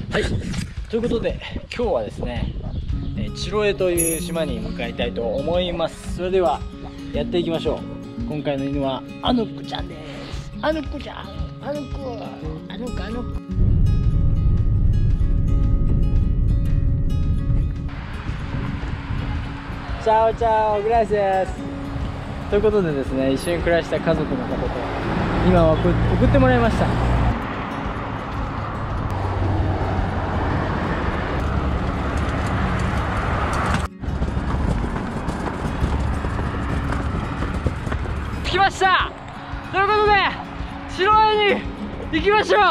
はい、ということで今日はですね、チロエという島に向かいたいと思います。それではやっていきましょう。今回の犬はアヌックちゃんです。アヌックちゃん、アヌック、アヌック、アヌック。チャオチャオ、グラシアス。ということでですね、一緒に暮らした家族の方と今は送ってもらいました。着きました。ということで白江に行きましょう。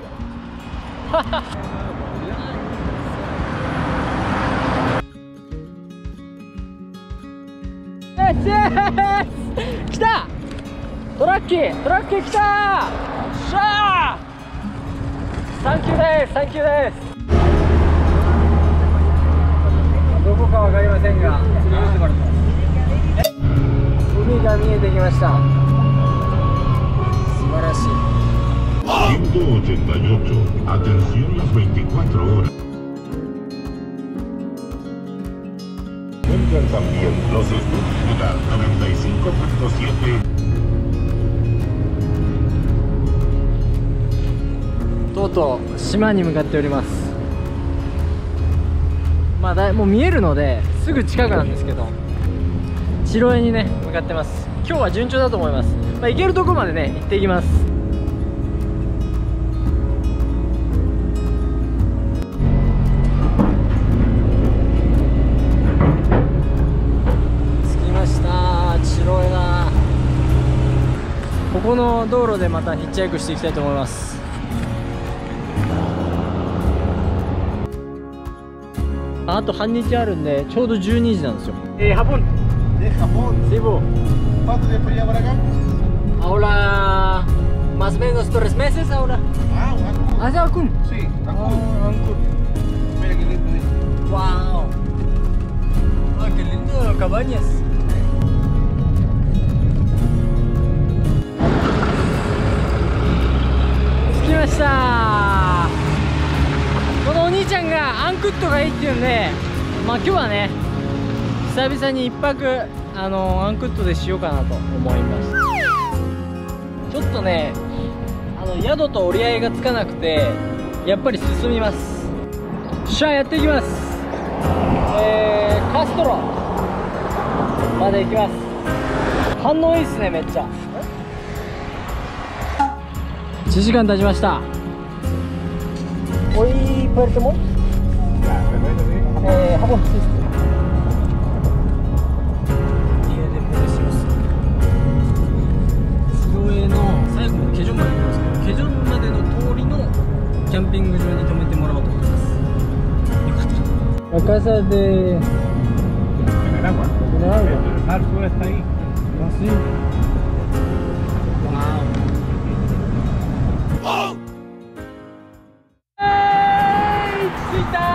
来た。トラッキー来た。しゃー、サンキューです。サンキューです。どこかわかりませんが海が見えてきました。素晴らしい。 188, atención las 24 horas. Cuentan también los estudios de la 95.7. とうとう島に向かっております。まあもう見えるのですぐ近くなんですけど、白江にね向かってます。今日は順調だと思います。まあ、行けるとこまでね行っていきます。着きました。白江だ。ここの道路でまたヒッチハイクしていきたいと思います。あと半日あるんでちょうど12時なんですよ。Japón. De Japón. Sí, bo. ¿Cuánto tiempo lleva para acá? Ahora más o menos 3 meses ahora. Ah, Cancún. ¿Hacia Cancún? Sí, Cancún. Cancún. Mira qué lindo. Wow. Ah, qué lindo cabañas. 着きました。このお兄ちゃんがアンクットがいいって言うんで、まあ今日はね久々に1泊アンクットでしようかなと思います。ちょっとね宿と折り合いがつかなくてやっぱり進みます。しゃあやっていきます。カストロまで行きます。反応いいっすね、めっちゃ。1時間経ちました。Hoy Puerto Montt, Japón. Día de Precios. 白江の最後のケジョンまで行くんですけど、ケジョンまでの通りのキャンピング場に泊めてもらおうと思います。よかった。La casa de En el agua. el agua. El mar sur está ahí. Así. Wow. 着いた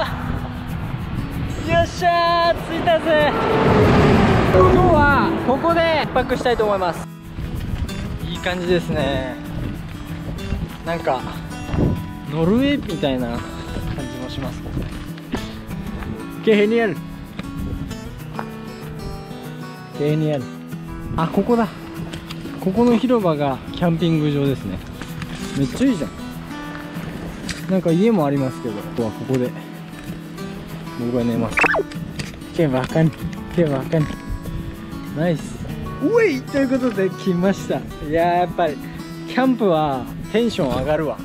ー。よっしゃー、着いたぜ。今日はここで1泊したいと思います。いい感じですね。なんかノルウェーみたいな感じもしますね。Qué genial. Qué genial. あ、ここだ。ここの広場がキャンピング場ですね。めっちゃいいじゃん。なんか家もありますけど、今日はここで僕は寝ます。けばかんナイス。うえいということで来ました。いやー、やっぱりキャンプはテンション上がるわ。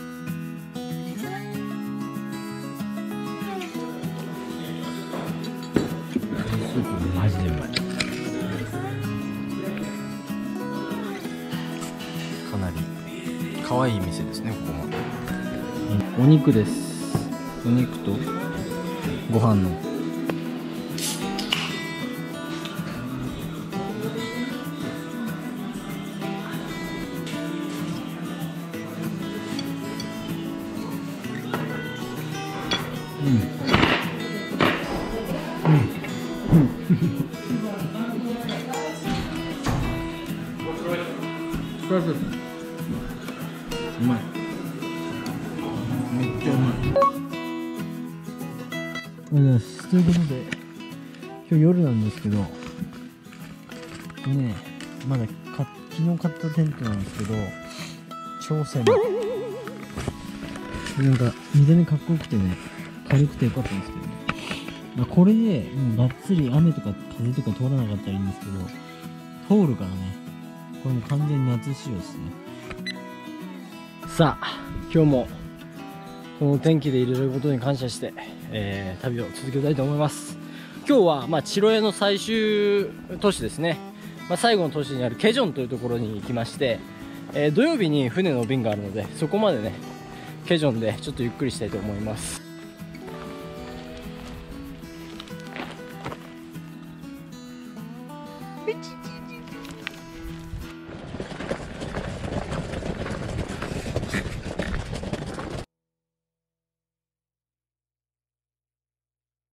スープマジでうまい。かなり可愛い店ですね、ここも。お肉です。お肉とご飯のうまい。めっということで今日夜なんですけど、これねまだ昨日買ったテントなんですけど、挑戦なんか見た目かっこよくてね、軽くてよかったんですけどね、まあ、これでもうがっつり雨とか風とか通らなかったらいいんですけど、通るからね、これも完全に夏仕様ですね。さあ今日もこの天気で入れることに感謝して、旅を続けたいと思います。今日はチロエの最終都市ですね、最後の都市にあるケジョンというところに行きまして、土曜日に船の便があるので、そこまでねケジョンでちょっとゆっくりしたいと思います。